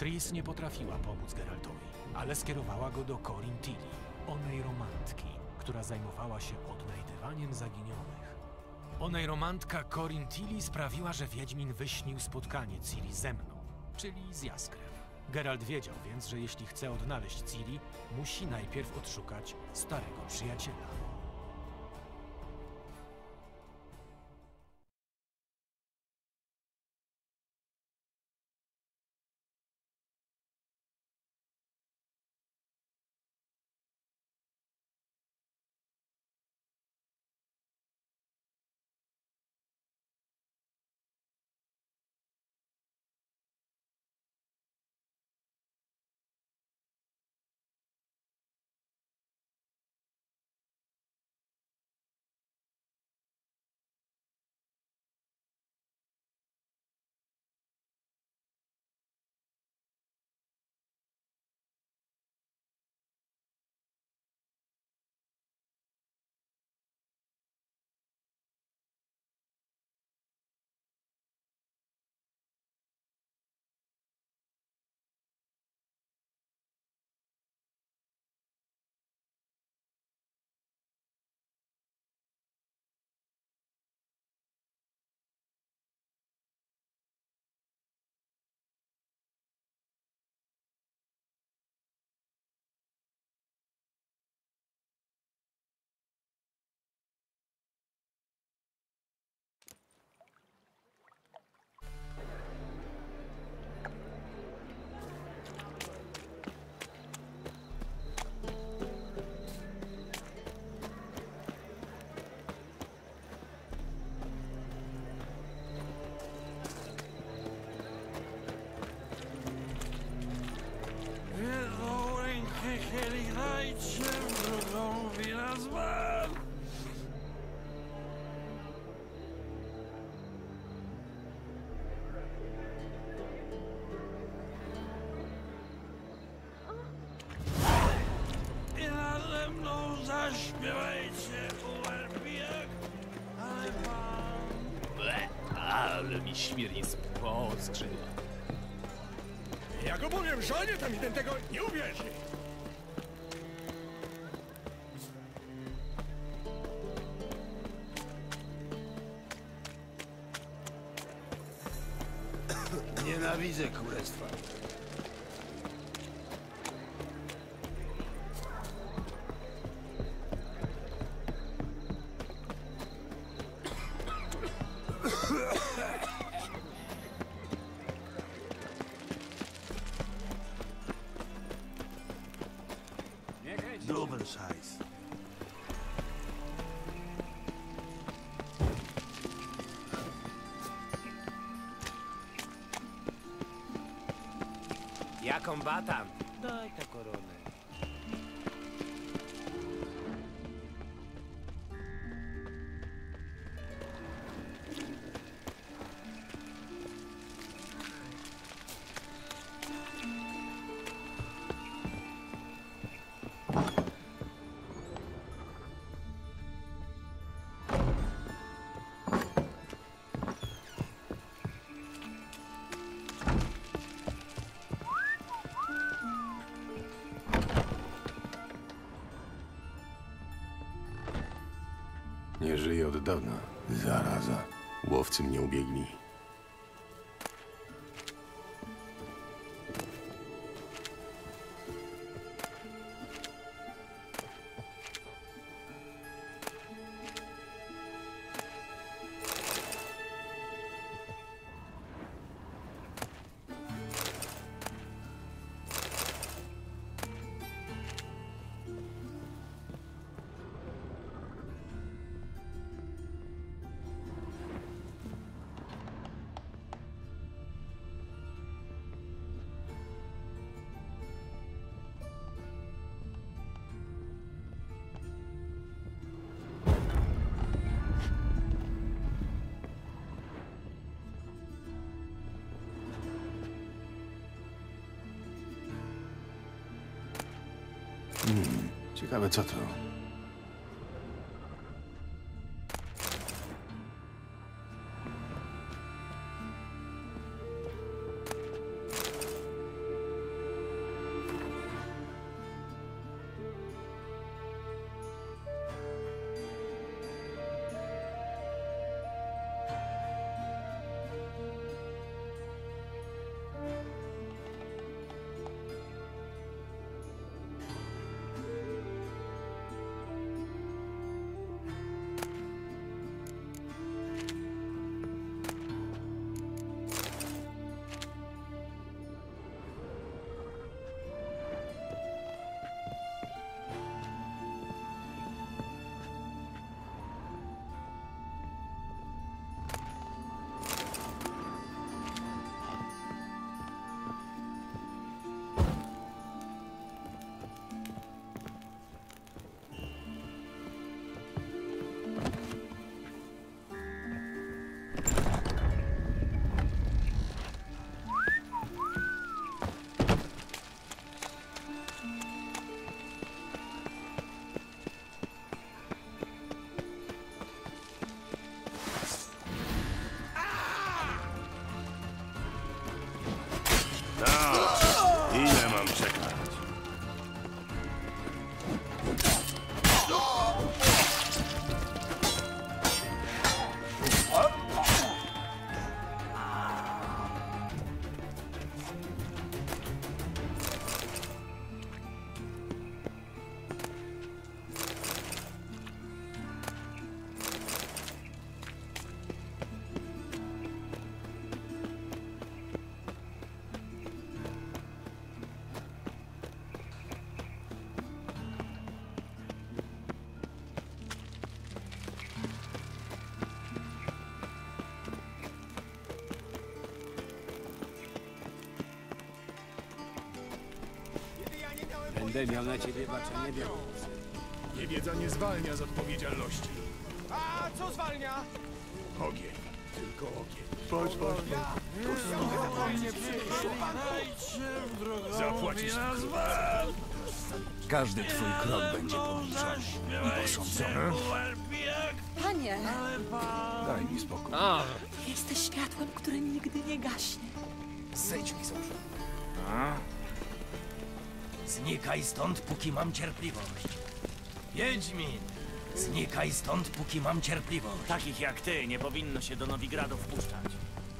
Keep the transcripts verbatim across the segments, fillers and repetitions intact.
Triss nie potrafiła pomóc Geraltowi, ale skierowała go do Corin Tilly, onej romantki, która zajmowała się odnajdywaniem zaginionych. Onej romantka Corin Tilly sprawiła, że Wiedźmin wyśnił spotkanie Ciri ze mną, czyli z Jaskrem. Geralt wiedział więc, że jeśli chce odnaleźć Ciri, musi najpierw odszukać starego przyjaciela. Zaśpiewajcie u Elfijek, ale pan... Ble, ale mi śmierni spod skrzydła. Jak opowiem żonie, to mi ten tego nie uwierzy. Nienawidzę królestwa. Dobry szajs. Ja kombatant. Daj tę koronę. Nie żyje od dawna. Zaraza. Łowcy mnie ubiegli. Hmm, ciekawe co to. Będę miał na ciebie baczenie białowcy. Niewiedza nie zwalnia z odpowiedzialności. A co zwalnia? Ogień. Tylko ogień. Chodź, chodź, Zapłacisz. Każdy twój krok będzie policzony i posądzony. Panie, Daj mi spokój. A, jesteś światłem, które nigdy nie gaśnie. Zejdź mi z oczu. Znikaj stąd, póki mam cierpliwość. Wiedźmin! Znikaj stąd, póki mam cierpliwość. Takich jak ty nie powinno się do Nowigradu wpuszczać.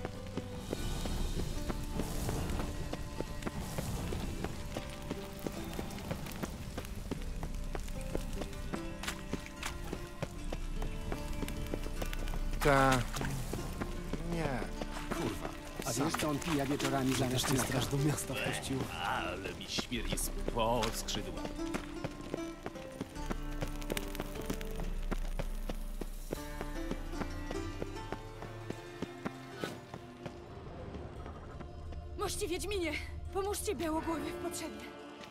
Ta... Nie. Kurwa. A wiesz, co on pija wieczorami zamiast na straż do miasta wpuścił? ale mi śmierdzi spod skrzydła. Mości Wiedźminie, pomóżcie Białogłowie w potrzebie.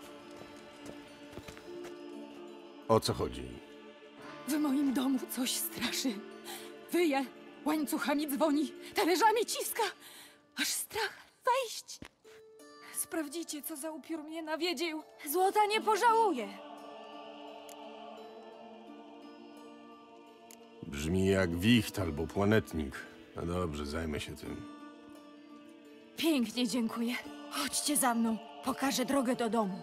O co chodzi? W moim domu coś straszy. Wyje, łańcuchami dzwoni, talerzami ciska. Aż strach wejść. Sprawdzicie, co za upiór mnie nawiedził. Złota nie pożałuję. Brzmi jak wicht albo planetnik. No dobrze, zajmę się tym. Pięknie dziękuję. Chodźcie za mną, pokażę drogę do domu.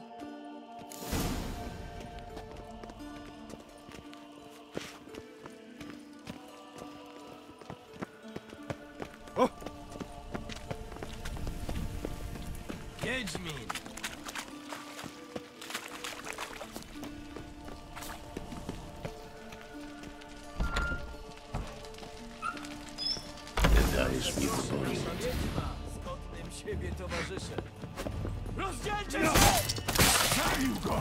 Wiedźmin! Dajesz mi powoli. Skądnym siebie towarzysze. Rozdzielcie się! Zabił go!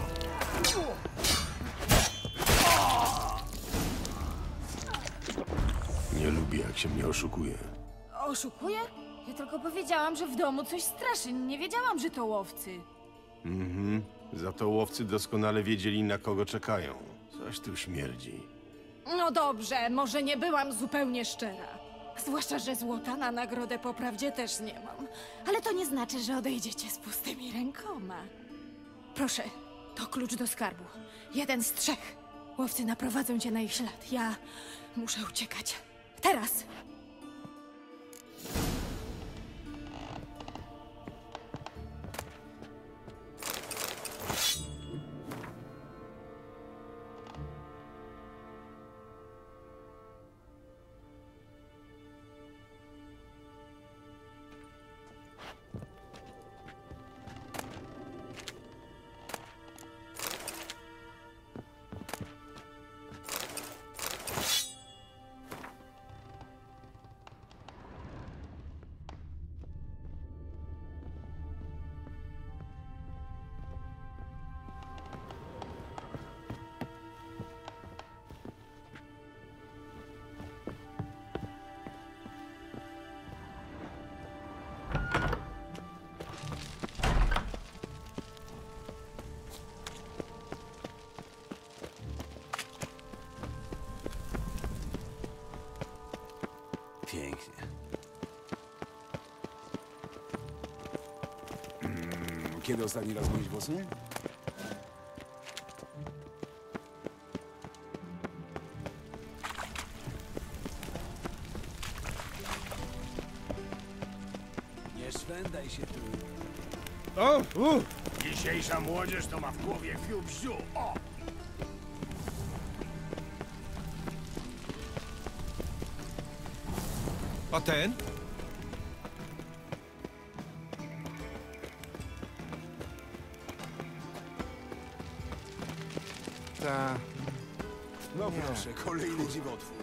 Nie lubię, jak się mnie oszukuje. Oszukuję? Ja tylko powiedziałam, że w domu coś straszy. Nie wiedziałam, że to łowcy. Mhm. Za to łowcy doskonale wiedzieli, na kogo czekają. Coś tu śmierdzi. No dobrze, może nie byłam zupełnie szczera. Zwłaszcza, że złota na nagrodę po prawdzie też nie mam. Ale to nie znaczy, że odejdziecie z pustymi rękoma. Proszę, to klucz do skarbu. Jeden z trzech. Łowcy naprowadzą cię na ich ślad. Ja muszę uciekać. Teraz! Pięknie. Mm, kiedy ostatni raz myłeś włosy? Nie szwendaj się tu. O! U! Dzisiejsza młodzież to ma w głowie fiu-bziu. O! A ten? Ta... No proszę, kolejny dziwotwór.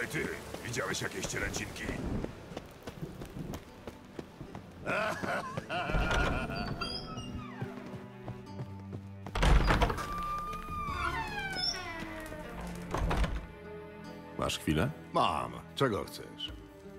Ej ty, widziałeś jakieś cielęcinki? Masz chwilę? Mam. Czego chcesz?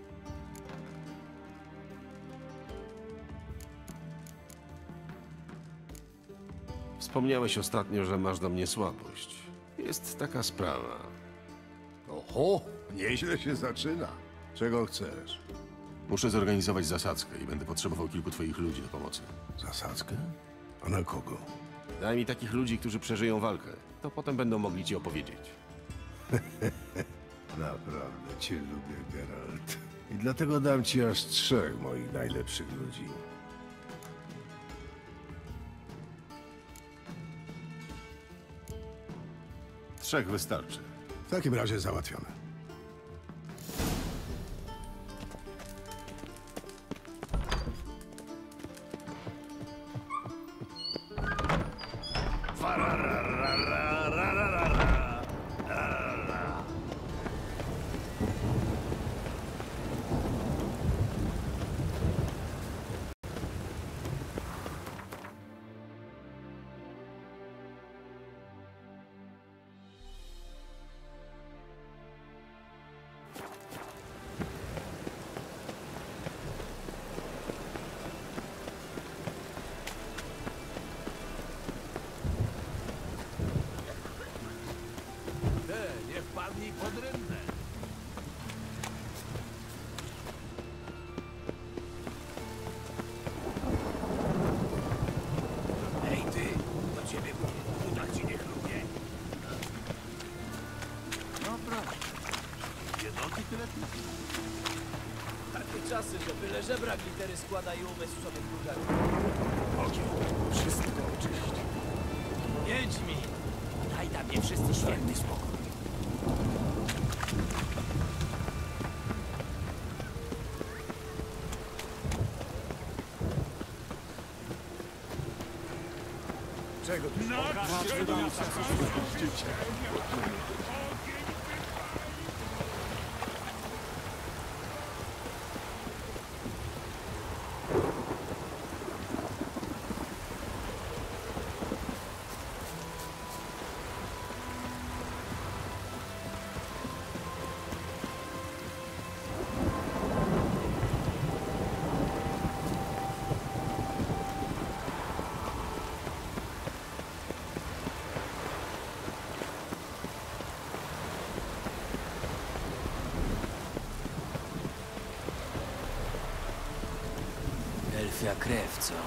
Wspomniałeś ostatnio, że masz do mnie słabość. Jest taka sprawa. Oho, nieźle się zaczyna. Czego chcesz? Muszę zorganizować zasadzkę i będę potrzebował kilku twoich ludzi do pomocy. Zasadzkę? A na kogo? Daj mi takich ludzi, którzy przeżyją walkę. To potem będą mogli ci opowiedzieć. Naprawdę cię lubię, Geralt. I dlatego dam ci aż trzech moich najlepszych ludzi. Trzech wystarczy. W takim razie załatwione. Nie wpadnij pod rynnę. Ej ty, do ciebie mówię, uda ci niech lubię. Dobra. Jednoki tyle pić. Takie czasy, że byle żebrak litery składa i umysł sobie druga. Wszystko oczyść. Wiedźmin, daj dla mnie wszyscy święty spokój. Czego ty? Elfia krew, co?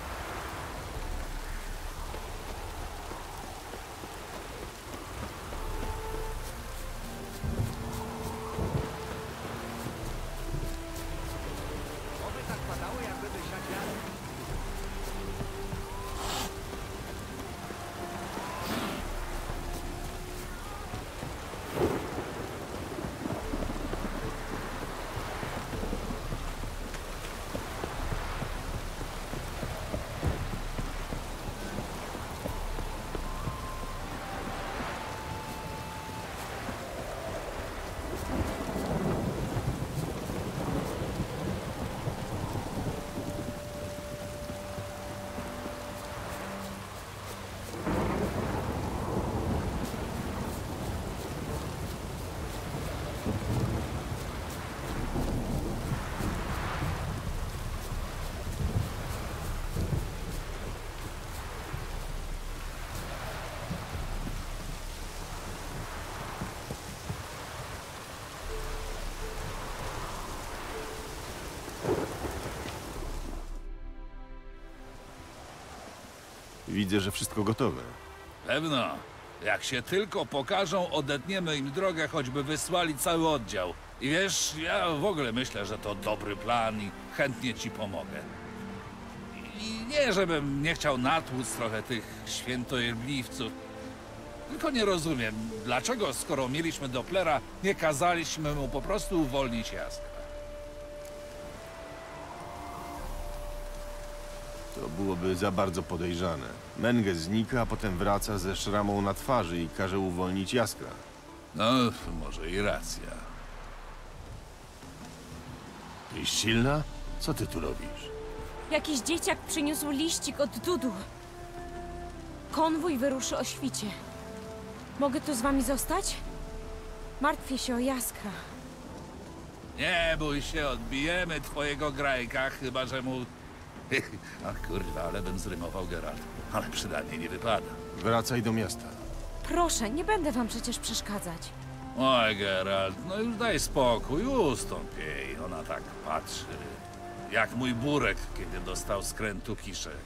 Oby tak padało, jakby wysiać wiatr. Widzę, że wszystko gotowe. Pewno. Jak się tylko pokażą, odetniemy im drogę, choćby wysłali cały oddział. I wiesz, ja w ogóle myślę, że to dobry plan i chętnie ci pomogę. I nie, żebym nie chciał natłuc trochę tych świętojebliwców. Tylko nie rozumiem, dlaczego, skoro mieliśmy Dopplera, nie kazaliśmy mu po prostu uwolnić Jaskra. To byłoby za bardzo podejrzane. Menge znika, a potem wraca ze szramą na twarzy i każe uwolnić Jaskra. No, może i racja. Silna? Co ty tu robisz? Jakiś dzieciak przyniósł liścik od Dudu. Konwój wyruszy o świcie. Mogę tu z wami zostać? Martwię się o Jaskra. Nie bój się, odbijemy twojego grajka, chyba że mu... Ach kurwa, ale bym zrymował Geralt. Ale przydatnie nie wypada. Wracaj do miasta. Proszę, nie będę wam przecież przeszkadzać. Oj, Geralt, no już daj spokój, ustąp jej. Ona tak patrzy. Jak mój burek, kiedy dostał skrętu kiszek.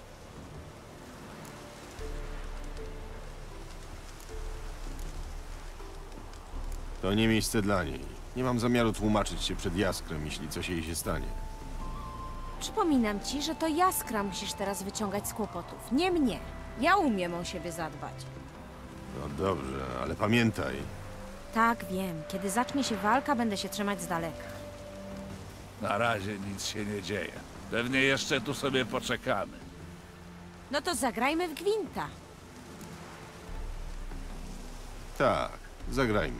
To nie miejsce dla niej. Nie mam zamiaru tłumaczyć się przed Jaskrem, jeśli coś jej się stanie. Przypominam ci, że to Jaskra musisz teraz wyciągać z kłopotów, nie mnie. Ja umiem o siebie zadbać. No dobrze, ale pamiętaj. Tak, wiem. Kiedy zacznie się walka, będę się trzymać z daleka. Na razie nic się nie dzieje. Pewnie jeszcze tu sobie poczekamy. No to zagrajmy w gwinta. Tak, zagrajmy.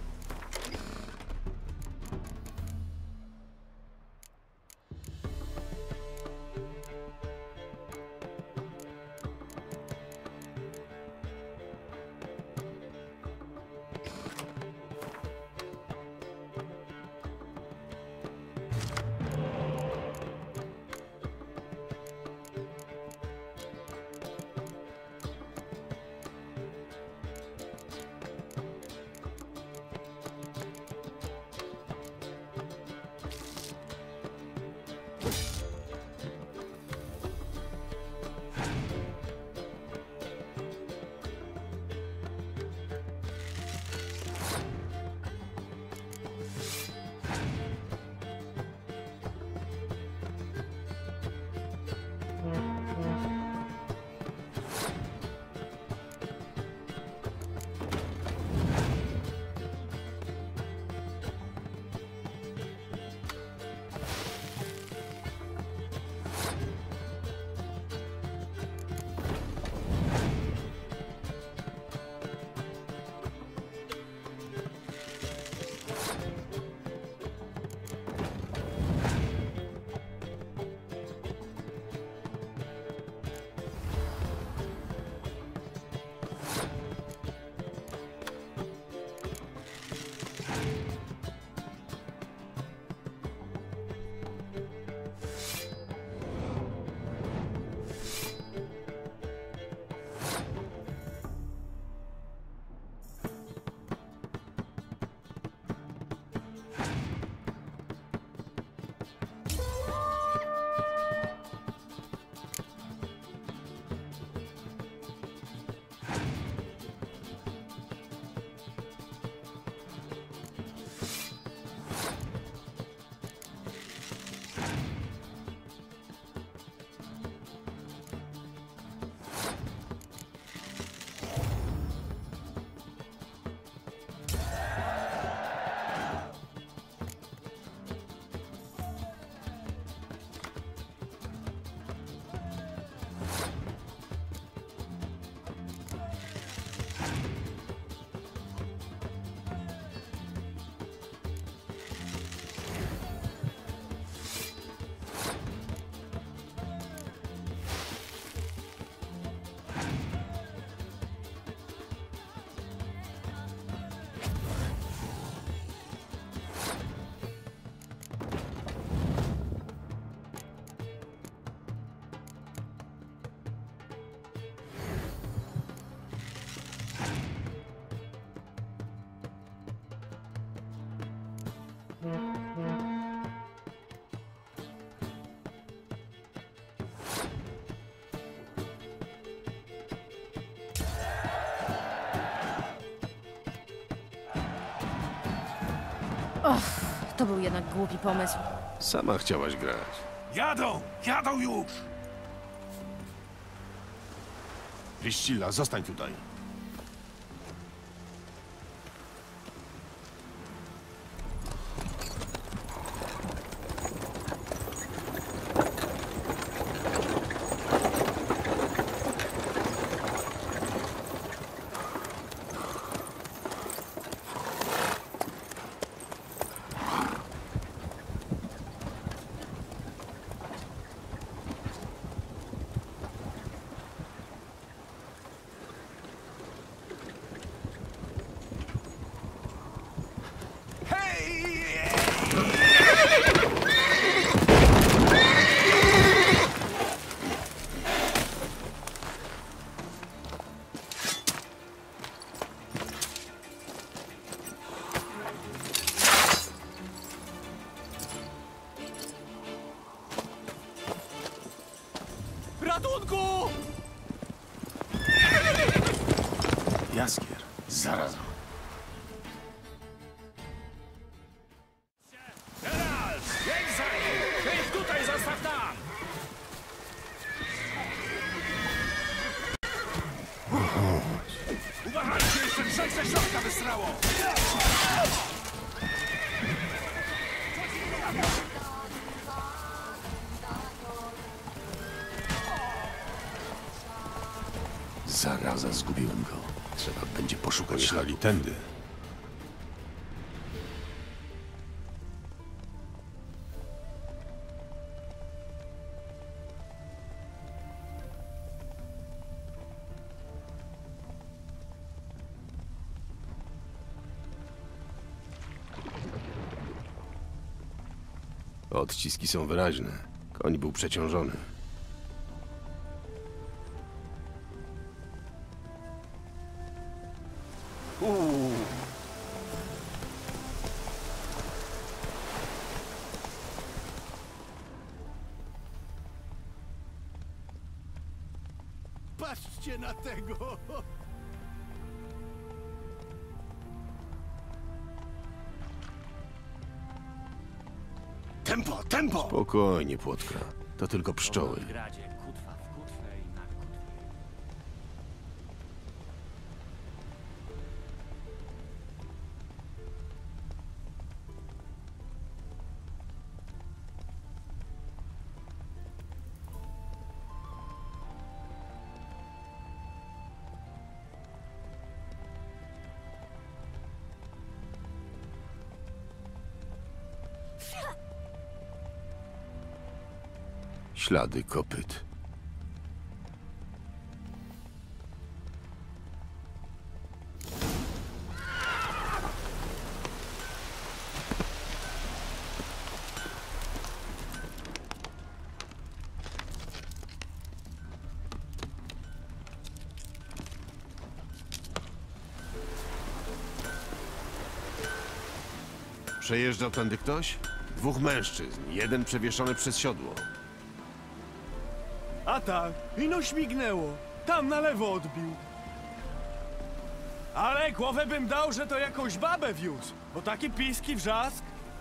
Och, to był jednak głupi pomysł. Sama chciałaś grać. Jadą! Jadą już! Priscilla, zostań tutaj. Ratunku! Jaskier, zaraz. Geralt! Jedź za nim! Ty ich tutaj zostaw tam! Uważajcie, jeszcze trzech ze środka wysrało! Zaraza, zgubiłem go. Trzeba będzie poszukać Pojechali śladów. tędy. Odciski są wyraźne. Koń był przeciążony. Uuu. Patrzcie na tego! Tempo, tempo! Spokojnie, Płotka. To tylko pszczoły. Gradzie, kutwa w kutwę i na kutwę. Ślady kopyt. Przejeżdżał tędy ktoś? Dwóch mężczyzn, jeden przewieszony przez siodło. A tak, ino śmignęło. Tam na lewo odbił. Ale głowę bym dał, że to jakąś babę wiózł, bo taki piski wrzask.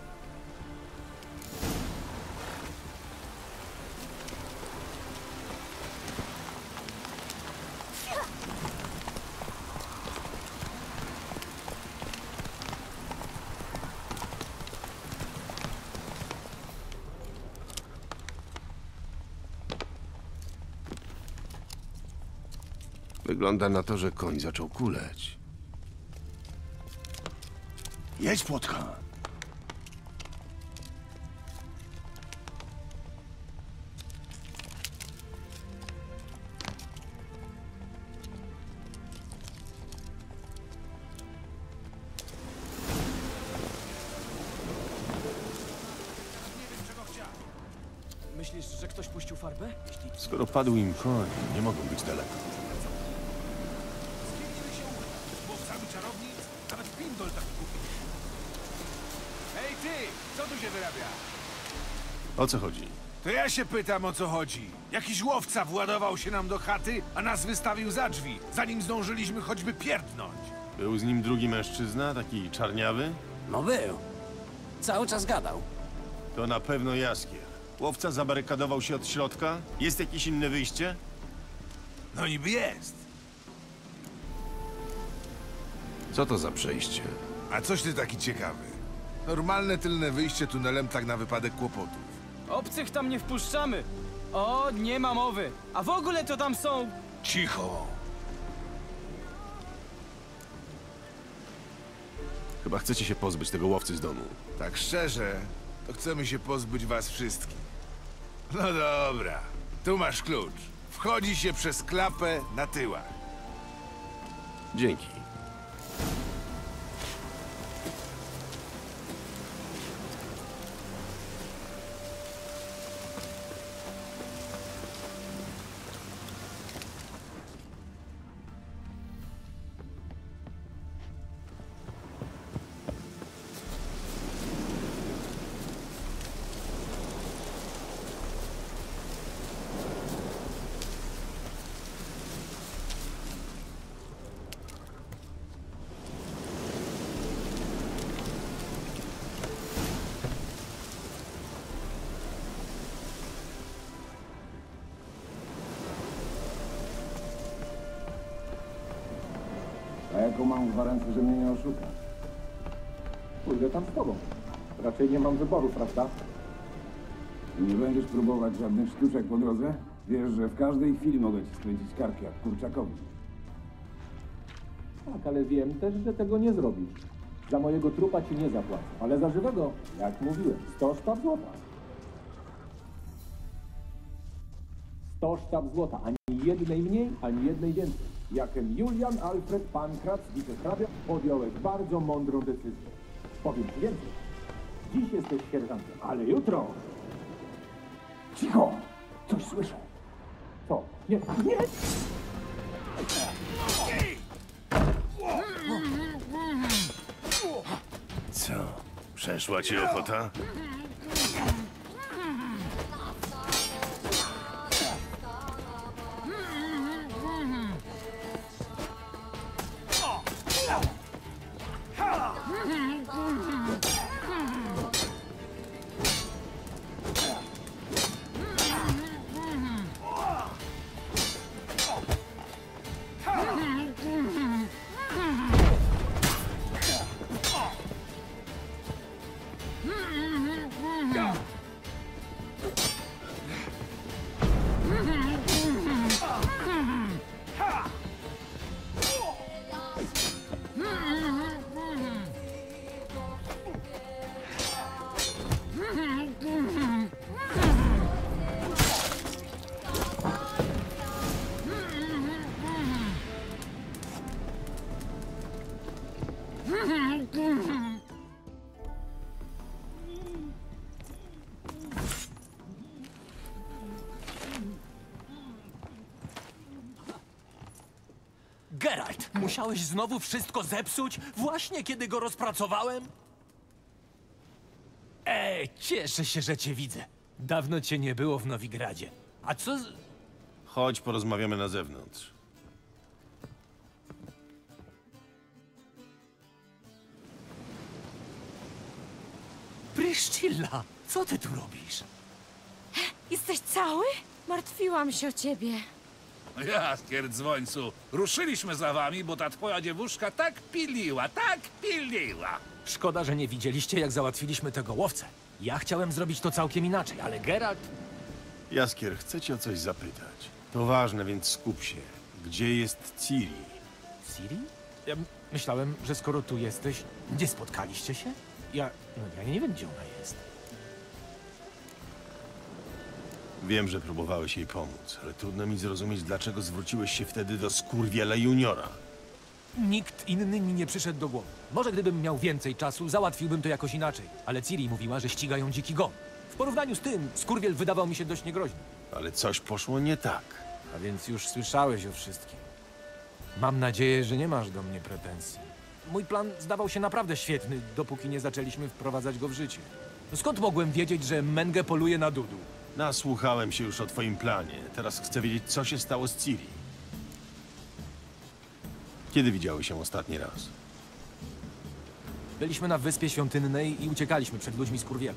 Wygląda na to, że koń zaczął kuleć. Jedź, Płotka! Myślisz, że ktoś puścił farbę? Jeśli... Skoro padł im koń, nie mogą być daleko. Łowcami czarownic? Nawet Pindol tak kupi. Ej ty! Co tu się wyrabia? O co chodzi? To ja się pytam, o co chodzi. Jakiś łowca władował się nam do chaty, a nas wystawił za drzwi, zanim zdążyliśmy choćby pierdnąć. Był z nim drugi mężczyzna, taki czarniawy? No był. Cały czas gadał. To na pewno Jaskier. Łowca zabarykadował się od środka? Jest jakieś inne wyjście? No niby jest. Co to za przejście? A coś ty taki ciekawy? Normalne tylne wyjście tunelem tak na wypadek kłopotów. Obcych tam nie wpuszczamy. O, nie ma mowy. A w ogóle to tam są... Cicho. Chyba chcecie się pozbyć tego łowcy z domu. Tak szczerze, to chcemy się pozbyć was wszystkich. No dobra, tu masz klucz. Wchodzi się przez klapę na tyłach. Dzięki. jaką mam gwarancję, że mnie nie oszuka? Pójdę tam z tobą. Raczej nie mam wyboru, prawda? Nie będziesz próbować żadnych sztuczek po drodze? Wiesz, że w każdej chwili mogę ci skręcić karki jak kurczakowi. Tak, ale wiem też, że tego nie zrobisz. Za mojego trupa ci nie zapłacę, ale za żywego, jak mówiłem, sto sztab złota. sto sztab złota, ani jednej mniej, ani jednej więcej. Jakem Julian Alfred Pankrat, wicehrabia, podjąłeś bardzo mądrą decyzję. Powiem ci więcej. Dziś jesteś sierżantem, ale jutro... Cicho! Coś słyszę. Co? Nie, nie! Co? Przeszła ci ochota? Geralt, musiałeś znowu wszystko zepsuć, właśnie kiedy go rozpracowałem? Ej, cieszę się, że cię widzę. Dawno cię nie było w Nowigradzie. A co z... Chodź, porozmawiamy na zewnątrz. Pryszcilla, co ty tu robisz? Jesteś cały? Martwiłam się o ciebie. Jaskier, dzwońcu, ruszyliśmy za wami, bo ta twoja dziewuszka tak piliła, tak piliła. Szkoda, że nie widzieliście, jak załatwiliśmy tego łowcę. Ja chciałem zrobić to całkiem inaczej, ale Geralt... Jaskier, chcę cię o coś zapytać. To ważne, więc skup się. Gdzie jest Ciri? Ciri? Ja myślałem, że skoro tu jesteś, gdzie spotkaliście się? Ja... no ja nie wiem, gdzie ona jest. Wiem, że próbowałeś jej pomóc, ale trudno mi zrozumieć, dlaczego zwróciłeś się wtedy do Skurwiela Juniora. Nikt inny mi nie przyszedł do głowy. Może gdybym miał więcej czasu, załatwiłbym to jakoś inaczej. Ale Ciri mówiła, że ścigają dziki gon. W porównaniu z tym, Skurwiel wydawał mi się dość niegroźny. Ale coś poszło nie tak. A więc już słyszałeś o wszystkim. Mam nadzieję, że nie masz do mnie pretensji. Mój plan zdawał się naprawdę świetny, dopóki nie zaczęliśmy wprowadzać go w życie. No skąd mogłem wiedzieć, że Menge poluje na Dudu? Nasłuchałem się już o twoim planie. Teraz chcę wiedzieć, co się stało z Ciri. Kiedy widziały się ostatni raz? Byliśmy na Wyspie Świątynnej i uciekaliśmy przed ludźmi Skurwiela.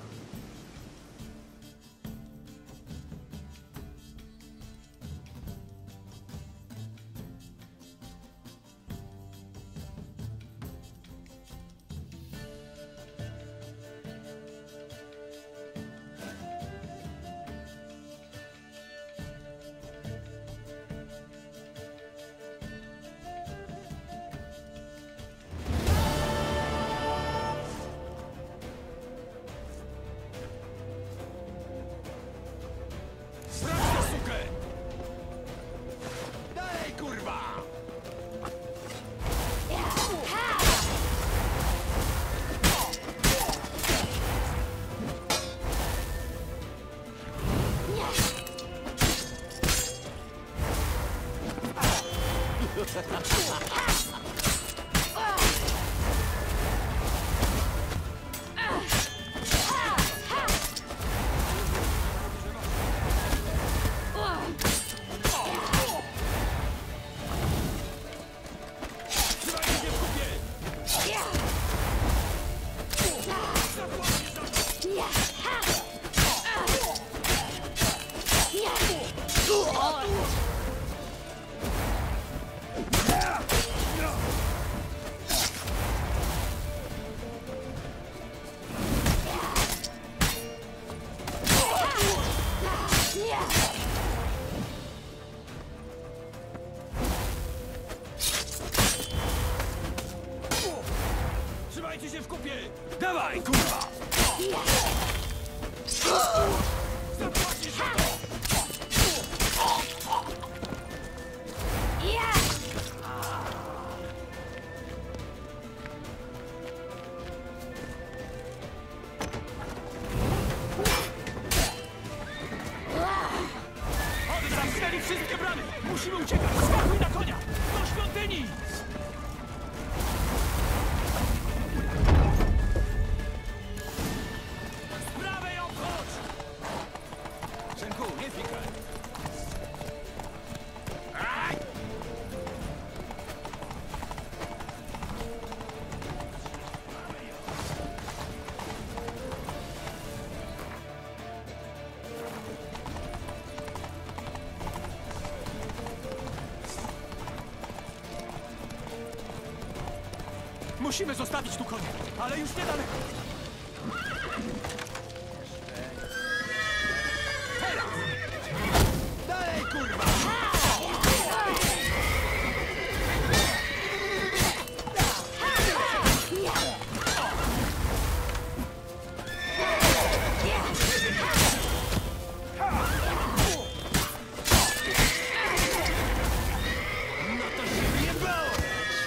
Dawaj, kurwa! Zapłacisz za to! Oni zamknęli wszystkie bramy! Musimy uciekać! Skakuj na konia! Do świątyni! Sprawę ją chodź! Synku, nie pikaj! Aj! Musimy zostawić tu konie, ale już niedaleko. Teraz! Dalej, kurwa! No to się wyjebało!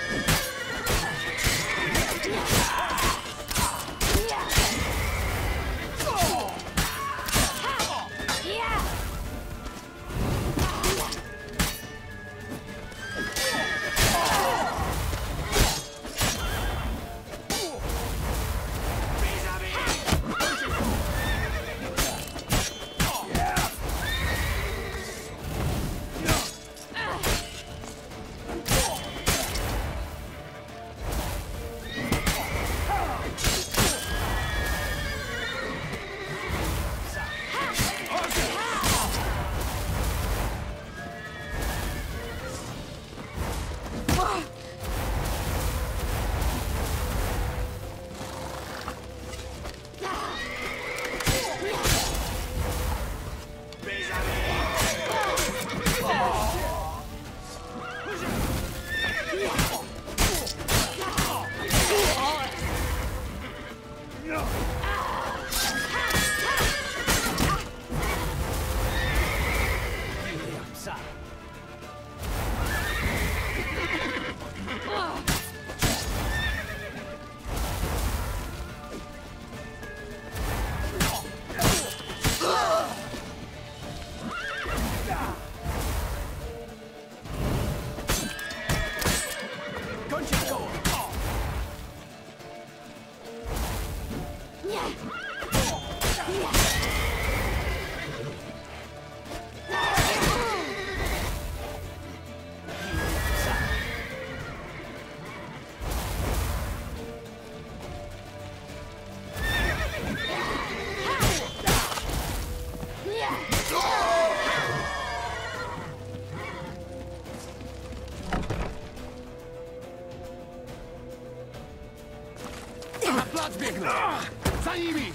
Biegną! Za nimi!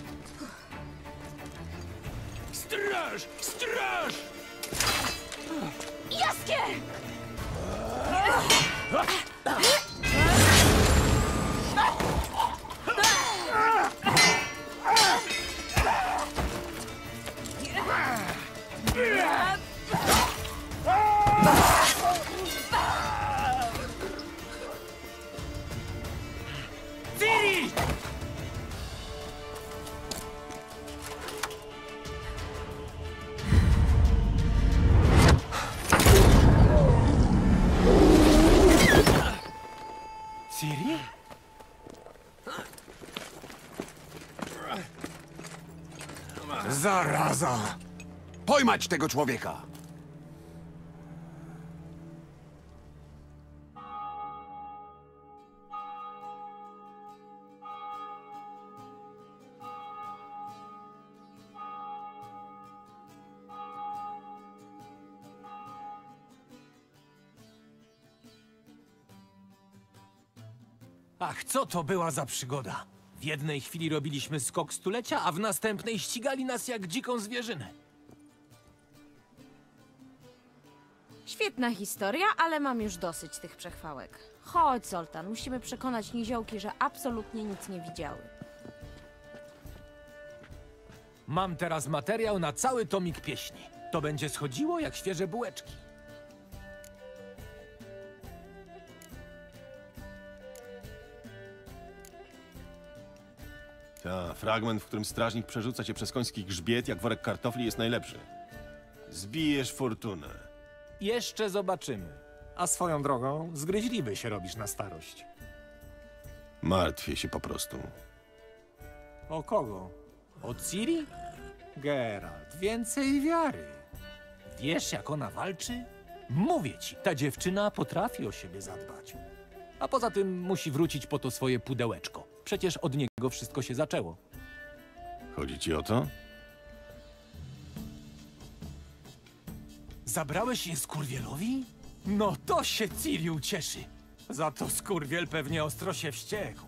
Straż! Straż! Jaskier! Ciri! Ciri? Zaraza! Pojmać tego człowieka! Ach, co to była za przygoda? W jednej chwili robiliśmy skok stulecia, a w następnej ścigali nas jak dziką zwierzynę. Świetna historia, ale mam już dosyć tych przechwałek. Chodź, Zoltan, musimy przekonać niziołki, że absolutnie nic nie widziały. Mam teraz materiał na cały tomik pieśni. To będzie schodziło jak świeże bułeczki. Ta, fragment, w którym strażnik przerzuca cię przez koński grzbiet jak worek kartofli, jest najlepszy. Zbijesz fortunę. Jeszcze zobaczymy. A swoją drogą, zgryźliwy się robisz na starość. Martwię się po prostu. O kogo? O Ciri? Geralt, więcej wiary. Wiesz, jak ona walczy? Mówię ci, ta dziewczyna potrafi o siebie zadbać. A poza tym musi wrócić po to swoje pudełeczko. Przecież od niego wszystko się zaczęło. Chodzi ci o to? Zabrałeś je skurwielowi? No to się Ciri ucieszy. Za to skurwiel pewnie ostro się wściekł.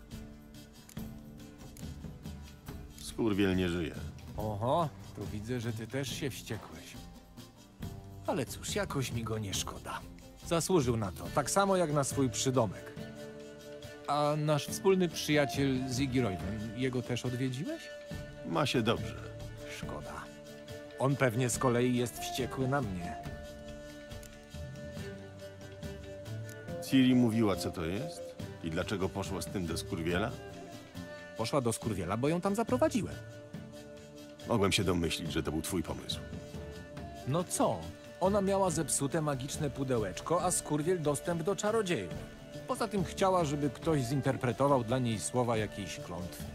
Skurwiel nie żyje. Oho, to widzę, że ty też się wściekłeś. Ale cóż, jakoś mi go nie szkoda. Zasłużył na to, tak samo jak na swój przydomek. A nasz wspólny przyjaciel Ziggy Royven, jego też odwiedziłeś? Ma się dobrze. Szkoda. On pewnie z kolei jest wściekły na mnie. Ciri mówiła, co to jest? I dlaczego poszła z tym do skurwiela? Poszła do skurwiela, bo ją tam zaprowadziłem. Mogłem się domyślić, że to był twój pomysł. No co? Ona miała zepsute magiczne pudełeczko, a skurwiel dostęp do czarodziejów. Poza tym chciała, żeby ktoś zinterpretował dla niej słowa jakiejś klątwy.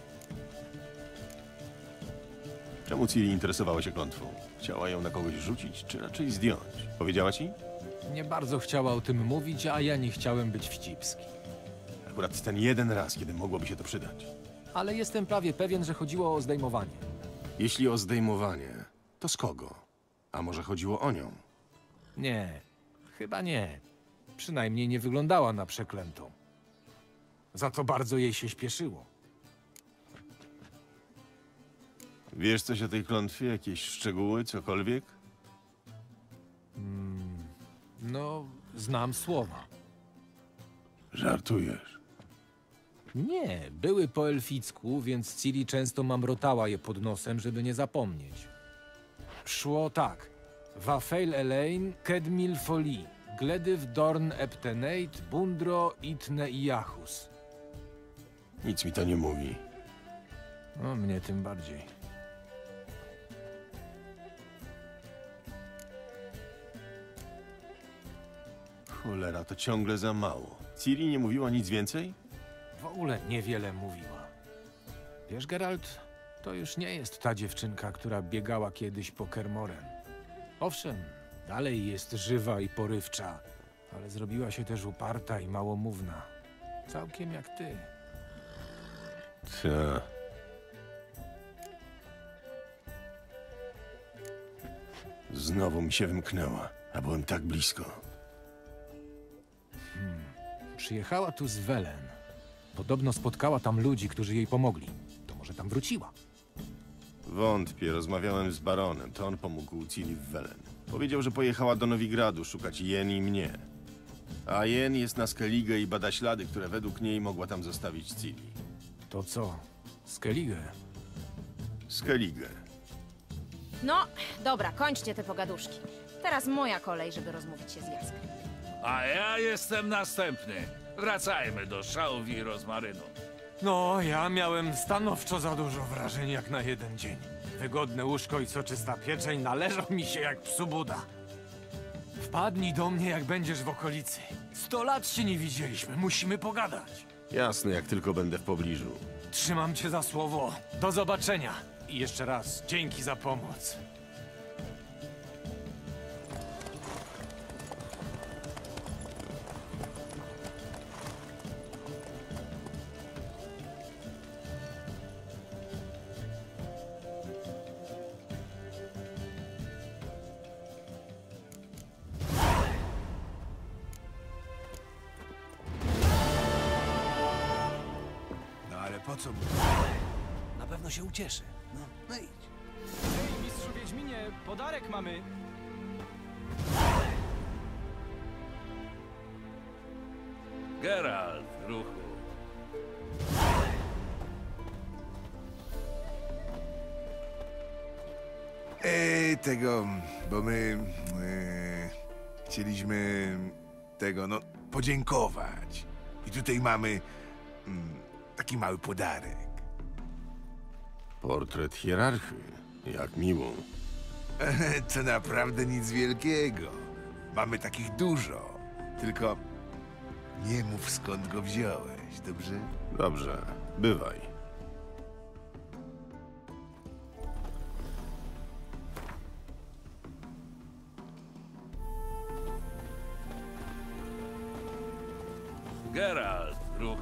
Czemu Ciri interesowała się klątwą? Chciała ją na kogoś rzucić, czy raczej zdjąć? Powiedziała ci? Nie bardzo chciała o tym mówić, a ja nie chciałem być wścibski. Akurat ten jeden raz, kiedy mogłoby się to przydać. Ale jestem prawie pewien, że chodziło o zdejmowanie. Jeśli o zdejmowanie, to z kogo? A może chodziło o nią? Nie, chyba nie. Przynajmniej nie wyglądała na przeklętą. Za to bardzo jej się śpieszyło. Wiesz coś o tej klątwie? Jakieś szczegóły, cokolwiek? Hmm, no, znam słowa. Żartujesz? Nie, były po elficku, więc Ciri często mamrotała je pod nosem, żeby nie zapomnieć. Szło tak. Wafeil Elaine, Kedmil Foli, Gledyw Dorn Eptenate, Bundro Itne i Jachus. Nic mi to nie mówi. No, mnie tym bardziej. Cholera, to ciągle za mało. Ciri nie mówiła nic więcej? W ogóle niewiele mówiła. Wiesz, Geralt, to już nie jest ta dziewczynka, która biegała kiedyś po Kermoren. Owszem, dalej jest żywa i porywcza, ale zrobiła się też uparta i małomówna. Całkiem jak ty. Ta. Znowu mi się wymknęła, a byłem tak blisko. Hmm. Przyjechała tu z Welen. Podobno spotkała tam ludzi, którzy jej pomogli. To może tam wróciła. Wątpię, rozmawiałem z baronem, to on pomógł Ciri w Welen. Powiedział, że pojechała do Nowigradu szukać Jen i mnie. A Jen jest na Skellige i bada ślady, które według niej mogła tam zostawić Ciri. To co? Skellige? Skellige. No, dobra, kończcie te pogaduszki. Teraz moja kolej, żeby rozmówić się z Jaskrem. A ja jestem następny. Wracajmy do szałwi i rozmarynu. No, ja miałem stanowczo za dużo wrażeń jak na jeden dzień. Wygodne łóżko i soczysta pieczeń należą mi się jak psu Buda. Wpadnij do mnie, jak będziesz w okolicy. Sto lat się nie widzieliśmy, musimy pogadać. Jasne, jak tylko będę w pobliżu. Trzymam cię za słowo. Do zobaczenia. I jeszcze raz, dzięki za pomoc. Po co mu? Na pewno się ucieszy. No, no idź. Hej, mistrzu Wiedźminie, podarek mamy. Geralt, ruchu. Ej, tego, bo my e, chcieliśmy tego, no, podziękować. I tutaj mamy mm, taki mały podarek. Portret hierarchy. Jak miło. To naprawdę nic wielkiego. Mamy takich dużo. Tylko nie mów, skąd go wziąłeś, dobrze? Dobrze, bywaj. Geralt, ruchu.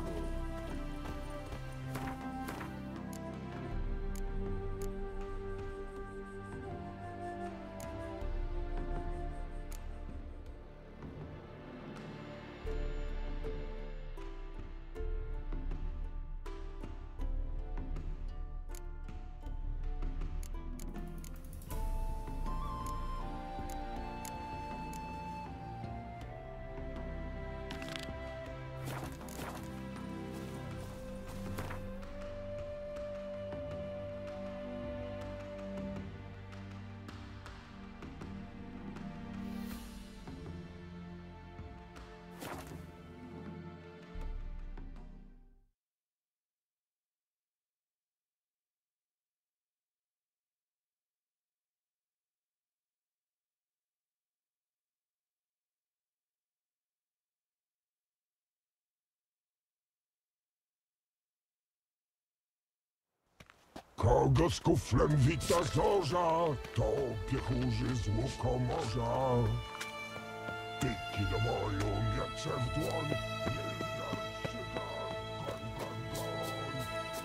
Kogo z kuflem wita zorza, to piechurzy z łukomorza. Tyki do boju, miecze w dłoń, nie darcie tak, goń, goń, goń.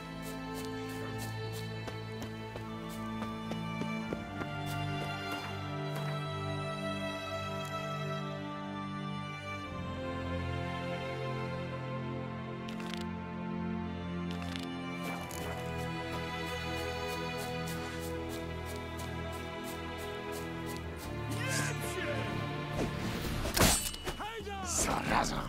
Zaraza!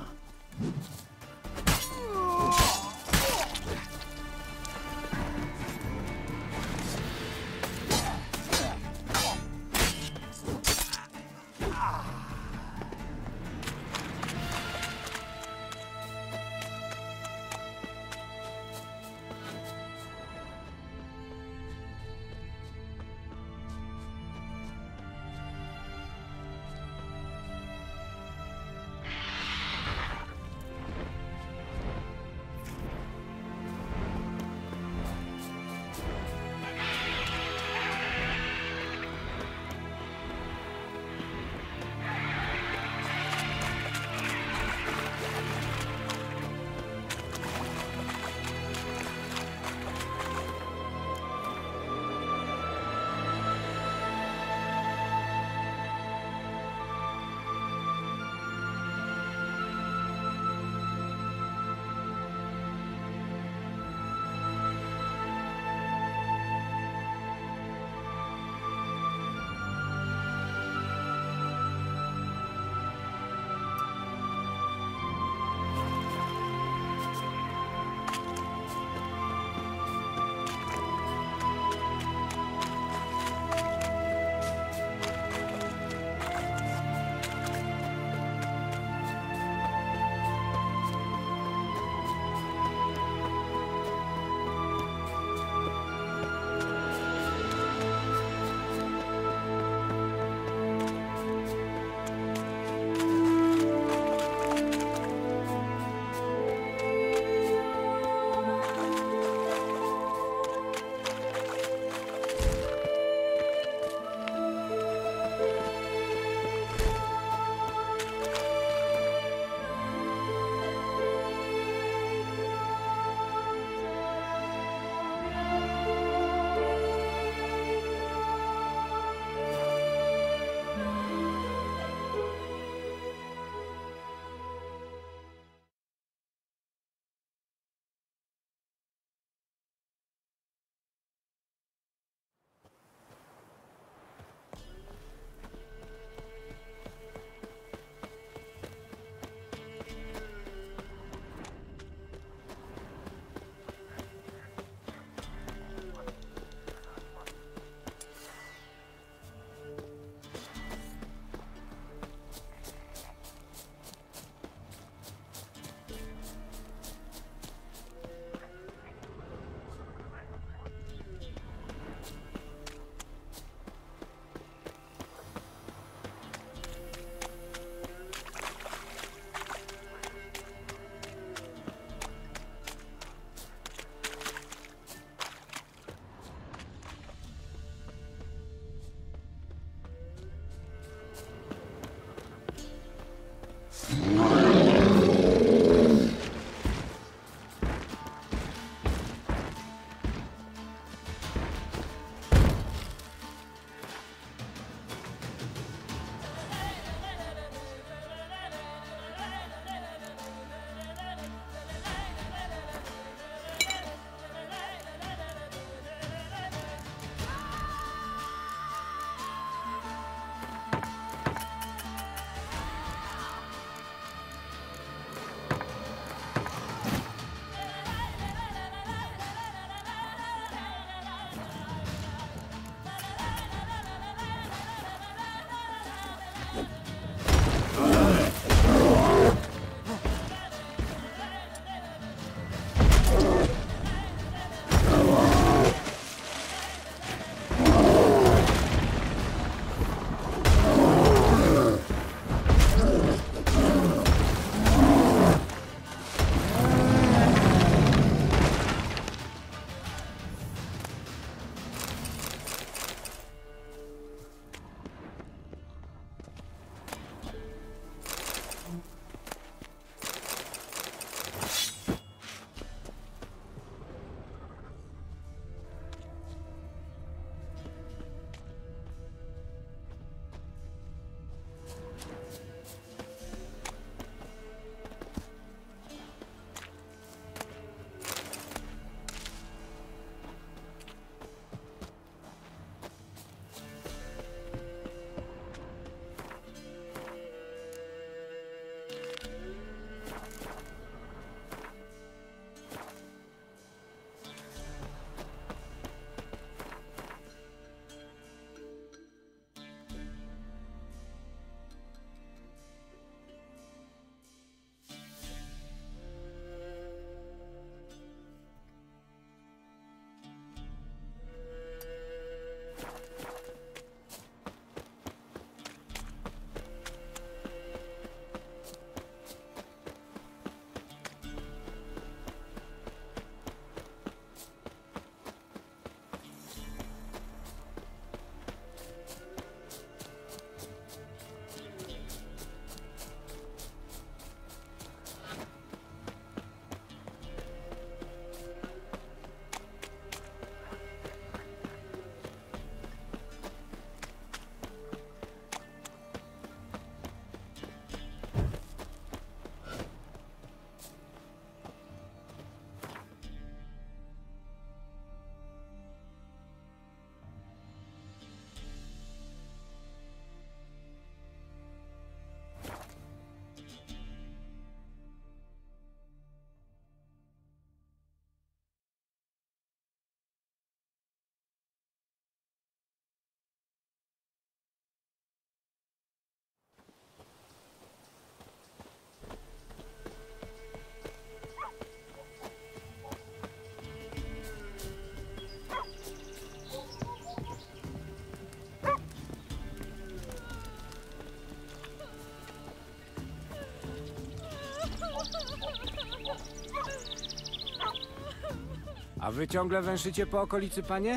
wy ciągle węszycie po okolicy, panie?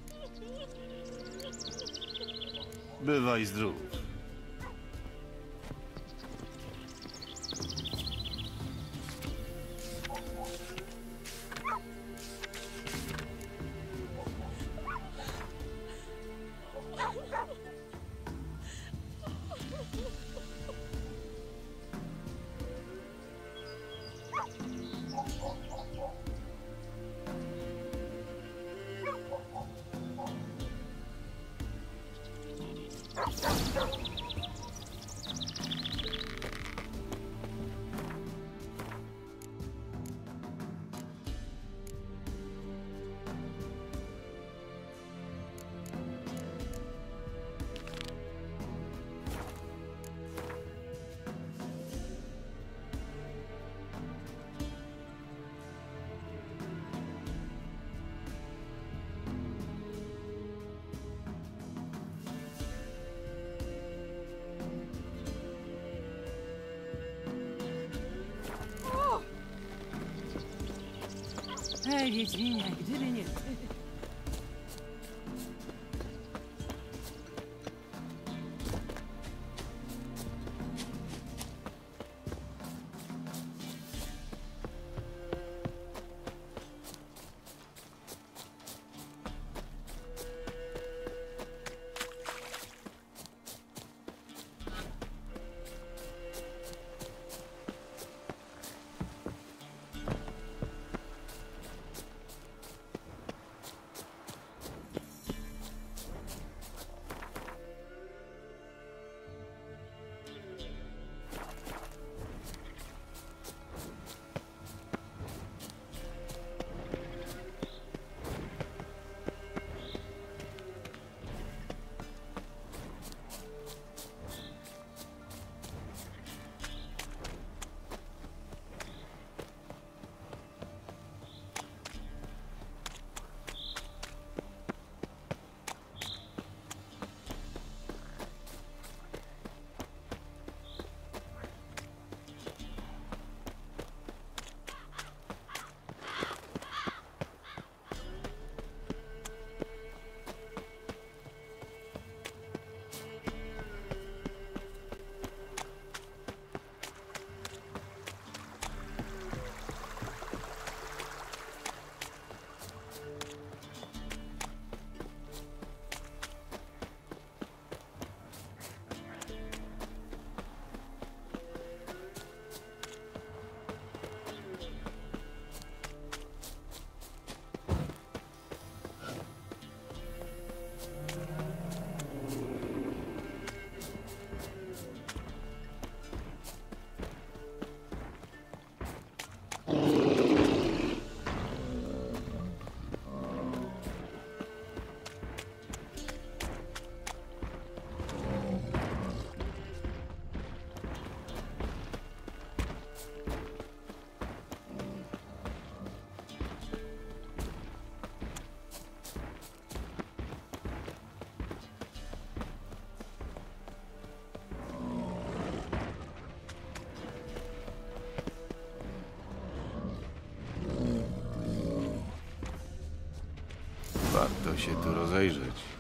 Bywaj zdrów. Ej, Wiedźminie, gdyby nie ty... Warto się tu rozejrzeć.